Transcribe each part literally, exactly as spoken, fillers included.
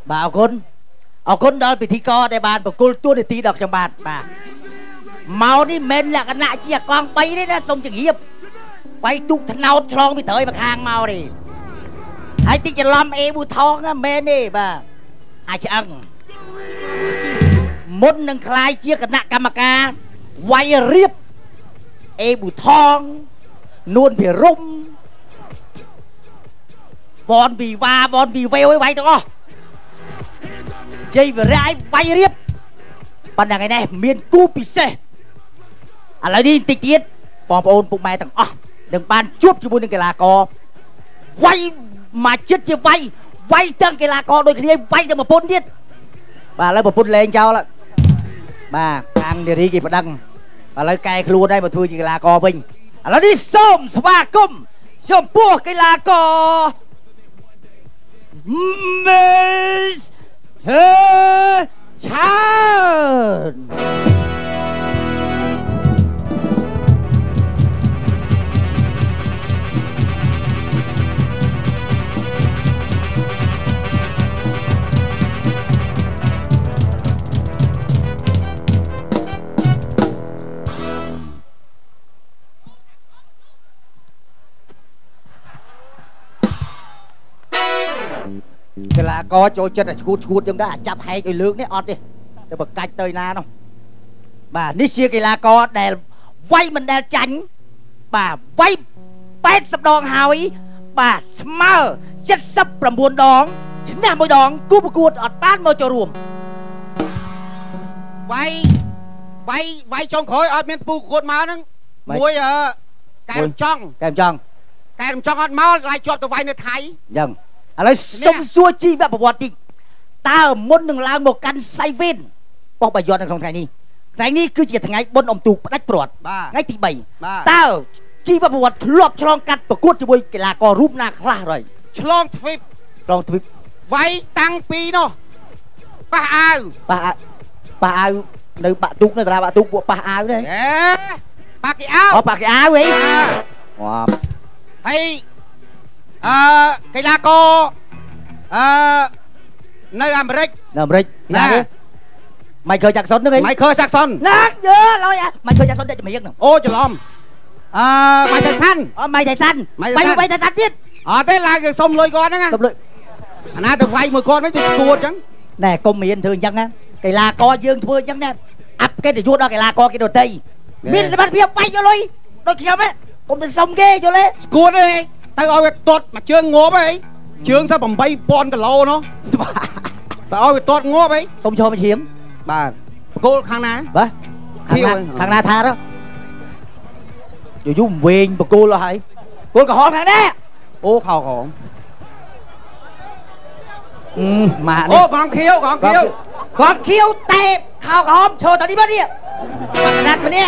บ่าวคนเอาคนដល់ពិធីករដែលបានប្រគល់ទួនាទីដល់ខ្ញុំបាទបាទមកនេះមិនលក្ខណៈជាកង់3ទេណាសូមជម្រាបបៃទុកថ្នោតឆ្លងពីត្រើយមកខាងមកទេហើយតិចច្រឡំអេប៊ូថងណាមែនទេបាទអាចឆ្អឹងមុននឹងខ្លាយជាគណៈកម្មការវាយរៀបអេប៊ូថងនួនភិរមបនវិវាបនវិវេឲ្យវាយទាំងអស់ជ័យវរៈឲ្យវាយរៀបប៉ុន្តែថ្ងៃនេះមានគូពិសេសឥឡូវនេះតិចទៀតបងប្អូនពុកម៉ែទាំងអស់នឹងបានជួបជាមួយនឹងកីឡាករវាយមកចិត្តជាវាយវាយទាំងកីឡាករដូចគ្នាវាយទាំងប្រពន្ធទៀតបាទឥឡូវប្រពន្ធលេងចោលបាទខាងនារីគេប្តឹងឥឡូវកែខ្លួនហើយមកធ្វើជាកីឡាករវិញឥឡូវនេះសូមស្វាគមន៍ចំពោះកីឡាករ Miss Chan កីឡាករចូលចិត្តតែឈួតឈួតយើងដែរអាចចាប់ហែកឲ្យលើកនេះអត់ទេតែបើកាច់ទៅណានោះបាទនេះជាកីឡាករដែលវាយមិនដែលចាញ់បាទវាយแปดสิบដងហើយបាទស្មើเจ็ดสิบเก้าដងឈ្នះមួយដងគូប្រកួតអត់បានមកចូលរួមវាយវាយវាយចុងក្រោយអត់មានពូប្រកួតមកហ្នឹងមួយកែរំចង់កែរំចង់កែរំចង់អត់មកឡាយជាប់ទៅវាយនៅថៃអញ្ចឹងឥឡូវសុំសួរជីវប្រវត្តិតិចតើមុននឹងឡើងមកកាន់សៃវិនបោះបាយ័ននៅក្នុងថ្ងៃនេះថ្ងៃនេះគឺជាថ្ងៃបុណ្យអុំទូកផ្ដាច់ព្រាត់ថ្ងៃទីបីតើជីវប្រវត្តិធ្លាប់ឆ្លងកាត់ប្រកួតជាមួយកីឡាកររូបណាខ្លះហើយឆ្លងទ្វីបឆ្លងទ្វីបវាយតាំងពីនោះប៉ះអាវប៉ះប៉ះអាវនៅបាក់ទូកនៅតារាបាក់ទូកពួកប៉ះអាវទេអេប៉ះគេអាវអូប៉ះគេអាវហីវ៉ាហើយអឺកីឡាករអឺនៅអាមេរិកនៅអាមេរិកណាទេម៉ៃឃើចាក់សុនហ្នឹងហីម៉ៃឃើចាក់សុនណាយឺឡើយម៉ៃឃើចាក់សុនតែចម្រៀងហ្នឹងអូច្រឡំអឺម៉ៃថៃសាន់អូម៉ៃថៃសាន់ម៉ៃម៉ៃថៃសាន់ទៀតអត់ទេឡើងគេសុំលុយគាត់ហ្នឹងណាសុំលុយអាណាទៅវាយមួយគាត់វិញទៅស្គួតអញ្ចឹងណែកុំមានធ្វើអញ្ចឹងណាកីឡាករយើងធ្វើអញ្ចឹងណាអាប់កិត្តិយសដល់កីឡាករគេដទៃមានសមត្ថភាពវាយយកលុយដូចខ្ញុំហ៎កុំទៅសុំគេយល់ទេស្គួតទេទៅឲ្យវាទាត់មួយជើងងាប់ហីជើងសាប់eight thousandគីឡូនោះទៅឲ្យវាទាត់ងាប់ហីសុំឈរមកជ្រាមបាទបកគោលខាងណាបាទខាងណាខាងណាថាទៅយូរយូរវែងបកគោលអស់ហើយគោលក្រហមខាងណាអូខោក្រហមអឺម៉ាក់នេះអូកងខៀវកងខៀវកងខៀវតែខោក្រហមឈរតនេះមកនេះបាត់ណាត់ម្នាក់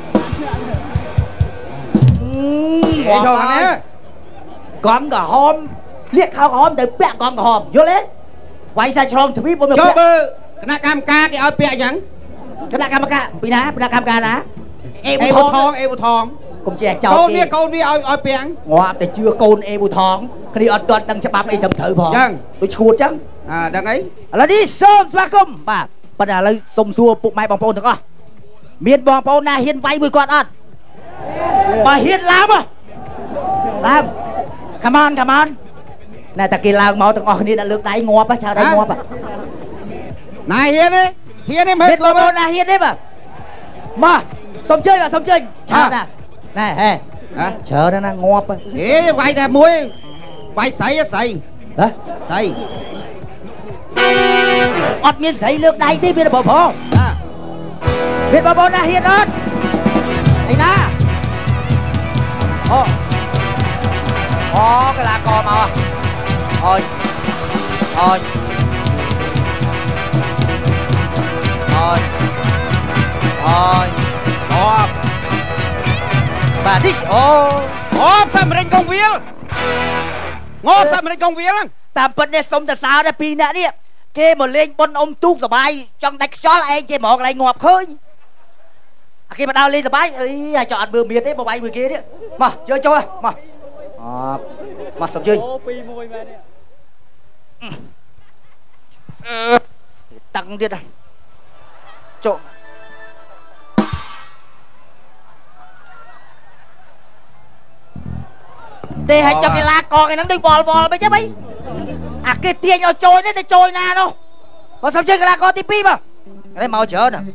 អឺឈរខាងនេះកងក្រហមលៀកខោក្រហមទៅពាក់កងក្រហមយល់ទេវាយសាឆ្លងទ្វីបមកពាក់គណៈកម្មការគេឲ្យពាក់អញ្ចឹងគណៈកម្មការពីណាគណៈកម្មការណាអេប៊ូថងអេប៊ូថងកុំចេះចោលកូនវាកូនវាឲ្យឲ្យពាំងងាប់តែជឿកូនអេប៊ូថងគ្នាអត់ទាន់ដឹងច្បាប់អីត្រឹមត្រូវផងអញ្ចឹងដូចឈួតអញ្ចឹងអាដឹងអីឥឡូវនេះសូមស្វាគមន៍បាទប៉ុន្តែឥឡូវសូមសួរពុកម៉ែបងប្អូនទាំងអស់មានបងប្អូនណាហ៊ានវាយមួយគាត់អត់បើហ៊ានឡើងមកឡើង come on come on ណែតាគេឡើងមកទាំងអស់គ្នាដាក់លើកដៃងាប់ឆើដៃងាប់ណែហ៊ានទេហ៊ានទេមើលបងប្អូនណាហ៊ានទេបាទមកសុំជើញបាទសុំជើញឆើណាណែហេឆើណាងាប់ហេវាយតែមួយវាយស្រីស្រីហ៎ស្រីអត់មានស្រីលើកដៃទេមានបងប្អូនមានបងប្អូនណាហ៊ានអត់អីណាអូអូកីឡាករមកអូយអូយអូយអូយអូបាទនេះអូអូសាមរិញកងវាលងប់សាមរិញកងវាលហ្នឹងតាមពិតនេះសុំតសើដែរពីរនាក់នេះគេមកលេងបុណ្យអុំទូកសបាយចង់ដាច់ខ្យល់ឯងគេមកកន្លែងងាប់ឃើញអាគេមកដើរលេងសបាយអីអាចអត់មើលមានទេមកវាយមួយគេនេះមកជើចូលមកអបមកសុំជើញអូពីរមួយមែននេះ tăngទៀតចូលទេឲ្យចុកកីឡាករឯហ្នឹងដូចបលបលមិនចឹងហីអាគេទាញឲ្យចូលនេះទៅចូលណានោះបើសុំជើងកីឡាករទីពីរមកនេះមកច្រើនណា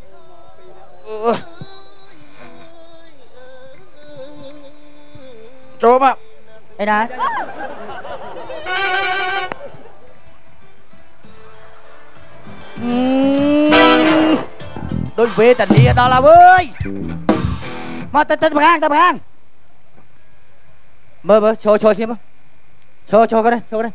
ចូលមកឯណាដូចវេទនាដល់ហើយអើយមកទៅទៅប្រងាងទៅប្រងាងមើលមើលឈរឈរស្ងៀមឈរឈរក៏ដែរឈរក៏ដែរឥ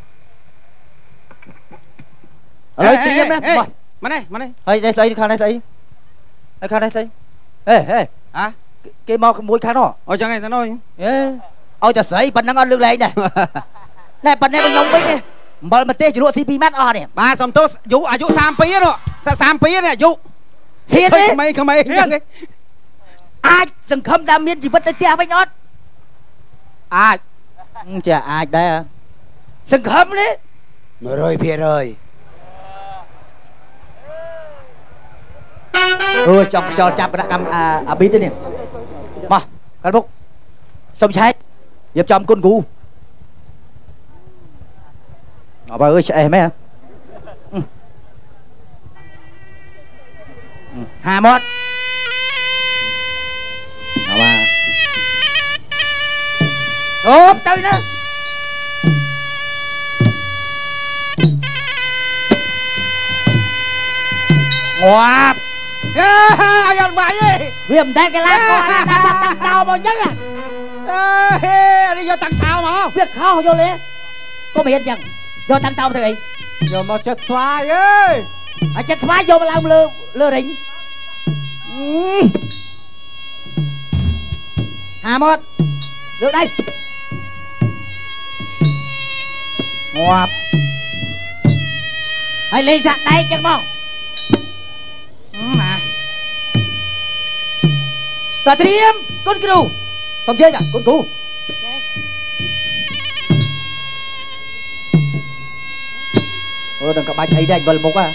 ឡូវត្រៀមណាមកនេះមកនេះហើយនេះស្អីខាងនេះស្អីហើយខាងនេះស្អីហេហេអាគេមកមួយខាងនោះអូចឹងឯងទៅនោះអេឲ្យតែស្រីប៉ុណ្ណឹងអត់លើកលែងដែរណែប៉ុណ្ណេះខ្ញុំវិញនេះអំបិលម្ទេសជ្រក់ស៊ីពីរម៉ាត់អស់នេះបាទសំទោសអាយុអាយុសាមពីនោះសាមពីនេះអាយុហ៊ានទេក្មេងក្មេងចឹងអាចសង្ឃឹមថាមានជីវិតទៅផ្ទះវិញអត់អាចចេះអាចដែរសង្ឃឹមនេះ một trăm phần trăm អូចង់ខ្យល់ចាប់គណៈកម្មអាប៊ីតនេះមកកាត់មុខសុំឆែករៀបចំគុណគ្រូអើបើអើយឆ្អេះមែនហាមាត់អើបាទអូទៅណាងាប់អើឲ្យអត់វាយទេវាមិនដែលកីឡាករណាដាក់តាំងតោមកអញ្ចឹងអើនេះយកតាំងតោមកវាខុសយល់ទេក៏មិនអញ្ចឹងយកតាំងតោធ្វើអីយកមកចិត្តស្វាយអើយអាចិត្តស្វាយយកមកឡើងលើលើរិញហាមាត់លើដៃងាប់ហើយលេងសាក់ដៃចឹងមកណាតើត្រៀមគុណគ្រូសុំជើញតាគុណគ្រូអូដល់ក្បាច់អីដែរវិលមុខហ่ะ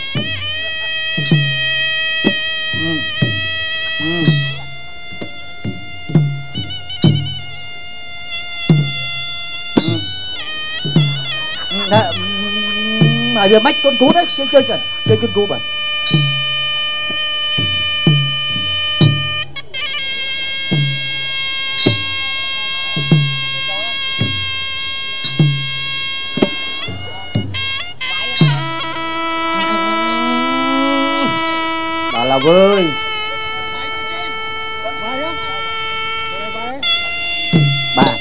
អឺអឺអឺឲ្យវាមិនគុណគ្រូទៅជួយជួយជួយគុណគ្រូបាទដល់ហើយវើយបាទ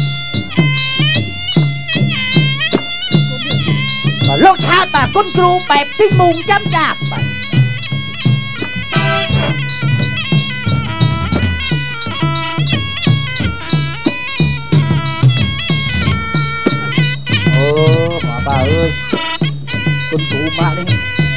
លោកឆាតបាទគុណគ្រូបែបទីមុងចាំចាប់បាទអូបាទអើយគុណគ្រូម៉ាក់នេះ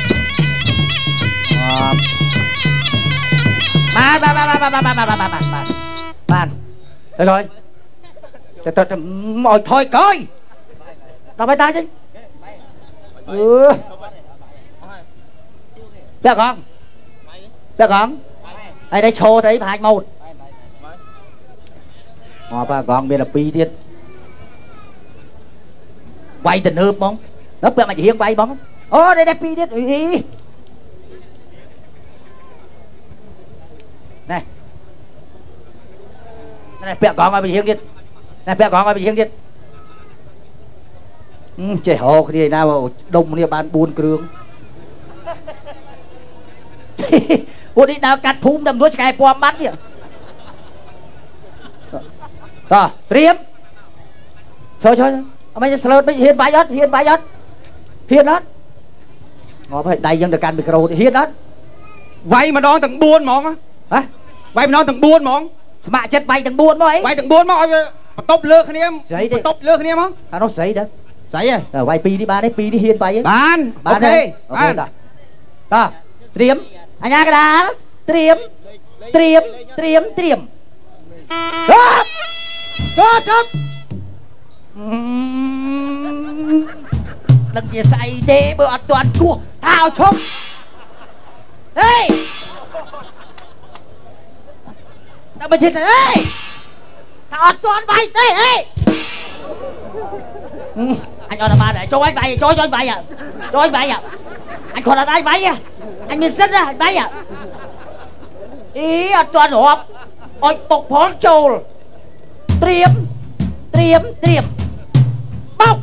បាទបាទបាទបាទបាទបាទបាទបាទបាទបាទទៅrồiទៅទៅឲ្យថយក្រោយដល់បាយតាចឹងអឺពាក់កងពាក់កងហើយđâyឈោទៅអីប្រហាច់ម៉ូតមកបាទកងមានតែពីរទៀតវាយទៅនើបហ្មងដល់ពាក់មកជាហៀងវាយហ្មងអូđây đâyពីរទៀតអីnày này bẹo con ai bị hiếngទៀតnày bẹo con ai bị hiếngទៀតចេះហោគ្នាណាដុំគ្នាបានបួនគ្រឿងពួកនេះដើរកាត់ភូមិតែមួយឆ្កែពណ៌បាត់នេះតោះត្រៀមឈរឈរអត់មិនស្លូតមិនហ៊ានវាយអត់ហ៊ានវាយអត់ហ៊ានអត់ងាប់ហើយដៃយើងទៅកាន់មីក្រូហ៊ានអត់វាយម្ដងទាំងបួនហ្មងហ៎វាយម្ដងទាំងបួនហ្មងស្ម័គ្រចិត្តវាយទាំងបួនមកអីវាយទាំងបួនមកឲ្យបន្ទប់លើគ្នាបន្ទប់លើគ្នាមកអានោះស្រីទៅស្រីហ៎វាយពីរនេះបានទេពីរនេះហ៊ានវាយបានអូខេបានតោះត្រៀមអញ្ញាកដាលត្រៀមត្រៀមត្រៀមត្រៀមចប់ចប់ចប់ដឹងជាស្អីទេបើអត់ទាន់គោះថាឲ្យឈប់ហេតែមិនជិះទៅហេថាអត់ទាន់វាយទេហេអញអត់បានចូលឲ្យវាយចូលចូលវាយចូលវាយអញគាត់អត់ឲ្យវាយអញមានសិនណាវាយអីអត់ទាន់រាប់អុចពុកផងចូលត្រៀមត្រៀមត្រៀមបោក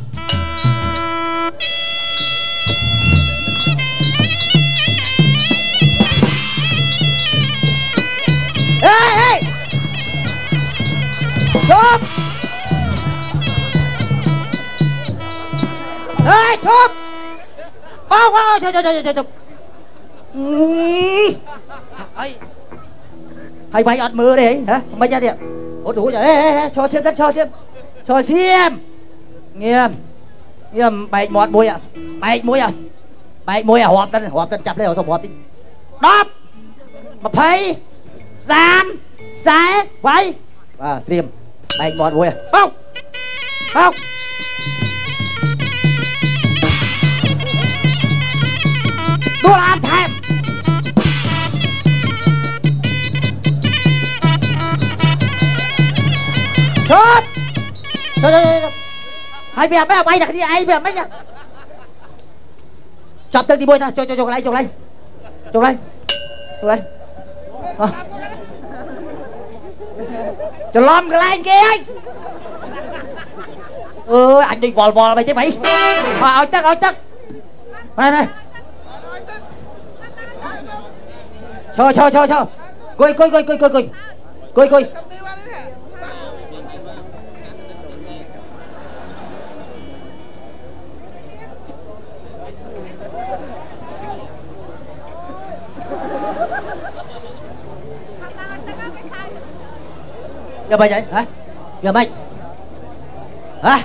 ហេហេឈប់ហេឈប់បោកបោកឈប់ឈប់ឈប់ឈប់អីហើយវាយអត់មើលទេហ៎មិនទេអូទូចហេឈរឈៀមទៅឈរឈៀមឈរឈៀមងៀមងៀមបែកមាត់មួយបែកមួយបែកមួយរាប់ទៅរាប់ទៅចាប់លេសុំរាប់ទីដប់ยี่สิบสามสายไว้បាទត្រៀមបែកមាត់មួយបោកបោកដួលអានថែមឈប់ទៅទៅហើយវាមិនអីតែគ្នាឯងវាមិនចាប់ទឹកទីមួយទៅចូលចូលកន្លែងចូលកន្លែងចូលកន្លែងចូលកន្លែងច្រឡំកន្លែងគេឯងអើយអញដូចវល់វល់អីទេભાઈឲ្យទឹកឲ្យទឹកនេះនេះឈរឈរឈរឈរគួយគួយគួយគួយគួយគួយគួយគួយgiờ mày vậy hả giờ mày hả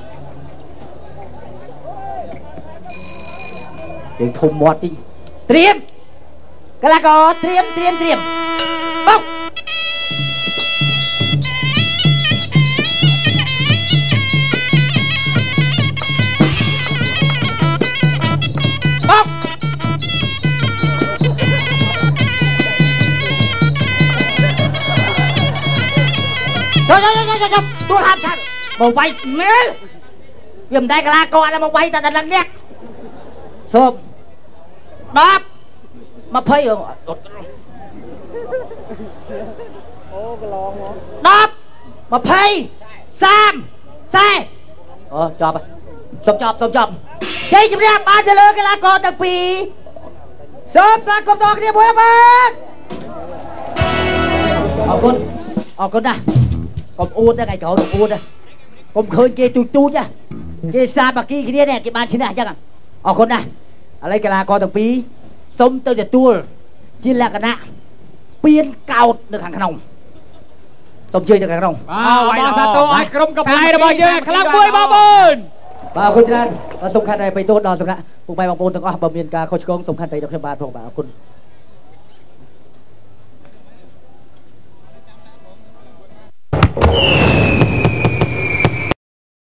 đừng thùng mọt đi tiêm cái là có tiêm tiêm tiêm bóc bóc Trời ơi, trời ơi, trời tôi làm sao mà quay mẹ dùm đây cái la coi là mà quay ta đành lăng nhét xôm đáp mà phây rồi đáp mà phây sam xe ờ chọp à xôm chọp xôm chọp chơi chụp ra ba giờ lơ cái la coi tầng pì xôm ra cùng toàn kia bố em ờ con ờ con nèកុំអួតតែក្រោយកុំអួតកុំឃើញគេទូចទូចគេសាបាគីគ្នានេះគេបានឈ្នះអញ្ចឹងអរគុណណាស់ឥឡូវកីឡាករទាំងពីរសុំទៅទទួលជាលក្ខណៈពៀនកោតនៅខាងក្នុងសូមជួយទៅខាងក្នុងបាទបងសាទរឲ្យក្រុមកំប្លែរបស់យើងខ្លាំងមួយបងប្អូនបាទអរគុណច្រើនសំខាន់តែបេតូដល់សំណាក់ពុកម៉ែបងប្អូនទាំងអស់បើមានការខុសឆ្គងសំខាន់តែដល់ខ្ញុំបាទផងបាទអរគុណ